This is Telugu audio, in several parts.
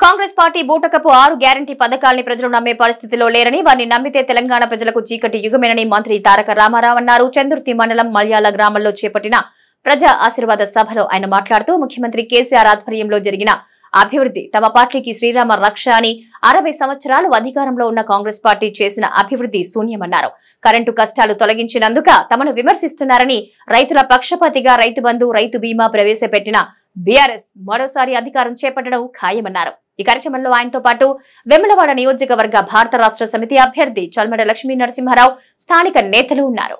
కాంగ్రెస్ పార్టీ బూటకపు 6 గ్యారంటీ పథకాల్ని ప్రజలు నమ్మే పరిస్థితిలో లేరని, వారిని నమ్మితే తెలంగాణ ప్రజలకు చీకటి యుగమేనని మంత్రి తారక రామారావు అన్నారు. చందుర్తి మండలం మల్యాల గ్రామంలో చేపట్టిన ప్రజా ఆశీర్వాద సభలో ఆయన మాట్లాడుతూ ముఖ్యమంత్రి కేసీఆర్ ఆధ్వర్యంలో జరిగిన అభివృద్ధి తమ పార్టీకి శ్రీరామ రక్ష అని, 60 సంవత్సరాలు అధికారంలో ఉన్న కాంగ్రెస్ పార్టీ చేసిన అభివృద్ధి శూన్యమన్నారు. కరెంటు కష్టాలు తొలగించినందుక తమను విమర్శిస్తున్నారని, రైతుల పక్షపాతిగా రైతు బంధు, రైతు బీమా ప్రవేశపెట్టిన బీఆర్ఎస్ మరోసారి అధికారం చేపట్టడం ఖాయమన్నారు. ఈ కార్యక్రమంలో ఆయనతో పాటు వెములవాడ నియోజకవర్గ భారత రాష్ట్ర సమితి అభ్యర్థి చల్మడ లక్ష్మీ నరసింహారావు, స్థానిక నేతలు ఉన్నారు.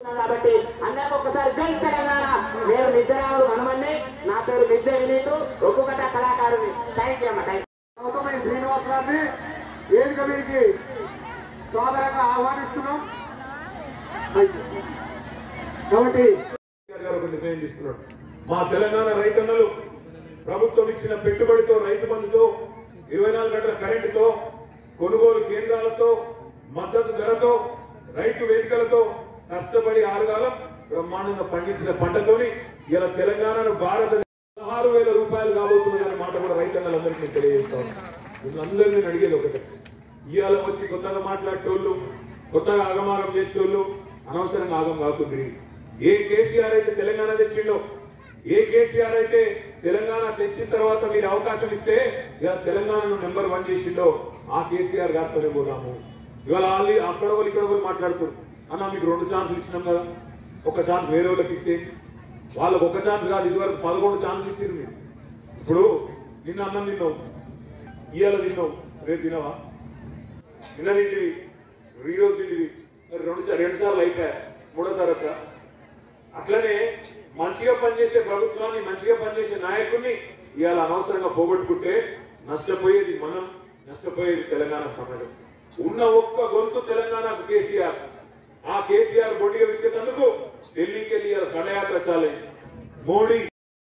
మా తెలంగాణ రైతన్నలు ప్రభుత్వం ఇచ్చిన పెట్టుబడితో, రైతు బంధుతో, 24 గంటల కరెంటుతో, కొనుగోలు కేంద్రాలతో, మద్దతు ధరతో, రైతు వేదికలతో కష్టపడి ఆరుగాలం బ్రహ్మాండంగా పండించిన పంటతోని ఇలా తెలంగాణను భారత 16,000 రూపాయలు కాబోతున్నదనే మాట కూడా రైతన్నలందరికీ తెలియజేస్తాం. అందరినీ అడిగేది ఒకటే, ఇవాళ వచ్చి కొత్తగా మాట్లాడేటోళ్ళు, కొత్తగా ఆగమాగం చేసేటోళ్ళు అనవసరంగా ఆగం కాకుండా, ఏ కేసీఆర్ అయితే తెలంగాణ తెచ్చిండో, ఏ కేసీఆర్ అయితే తెలంగాణ తెచ్చిన తర్వాత మీరు అవకాశం ఇస్తే ఇలా తెలంగాణను నెంబర్ 1 చేసిండో ఆ కేసీఆర్ గారితోనే పోదాము. ఇవాళ వాళ్ళు అక్కడ వాళ్ళు ఇక్కడ వాళ్ళు మాట్లాడుతారు, అన్న మీకు 2 ఛాన్సులు ఇచ్చినాం కదా, ఒక ఛాన్స్ వేరే వాళ్ళకి ఇస్తే, వాళ్ళకు ఒక ఛాన్స్ కాదు, ఇదివరకు 11 ఛాన్సులు ఇచ్చారు మీరు. ఇప్పుడు నిన్న అన్నం తిన్నావు, ఇవాళ తిన్నావు, రేపు తినవా? నిన్న తింటివి, ఈరోజు తింటివి, రెండు సార్లు అయిపోయా, మూడోసారి అక్క. అట్లనే మంచిగా పనిచేసే ప్రభుత్వాన్ని, మంచిగా పనిచేసే నాయకుడిని ఇవాళ అనవసరంగా పోగొట్టుకుంటే నష్టపోయేది మనం, నష్టపోయేది తెలంగాణ సమాజం. ఉన్న ఒక్క గొంతు తెలంగాణకు కేసీఆర్. ఆ కేసీఆర్ బొండిగా విసిగేందుకు ఢిల్లీకి వెళ్ళి దండయాత్ర చాలే. మోడీ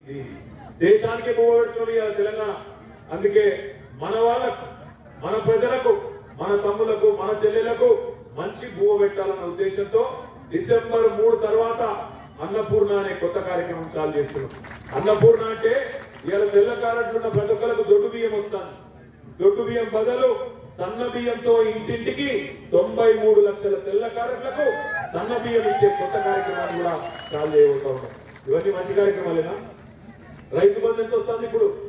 దేశానికి పోగొట్టుకుని ఇవాళ తెలంగాణ. అందుకే మన వాళ్ళకు, మన ప్రజలకు, మన తమ్ములకు, మన చెల్లెలకు మంచి భూమ పెట్టాలన్న ఉద్దేశంతో డిసెంబర్ 3 తర్వాత అన్నపూర్ణ అనే కొత్త కార్యక్రమం చాలు చేస్తున్నాం. అన్నపూర్ణ అంటే ఇవాళ తెల్ల కారెట్లు ఉన్న ప్రతి ఒక్కరికి దొడ్డు బియ్యం వస్తాను. దొడ్డు బియ్యం బదులు సన్న బియ్యంతో ఇంటింటికి 93 లక్షల తెల్ల కారెట్లకు సన్న బియ్యం ఇచ్చే కొత్త కార్యక్రమాన్ని కూడా చాలు చేయబోతా ఉన్నాం. ఇవన్నీ మంచి కార్యక్రమాలేనా? రైతు బంధు ఎంత వస్తుంది ఇప్పుడు?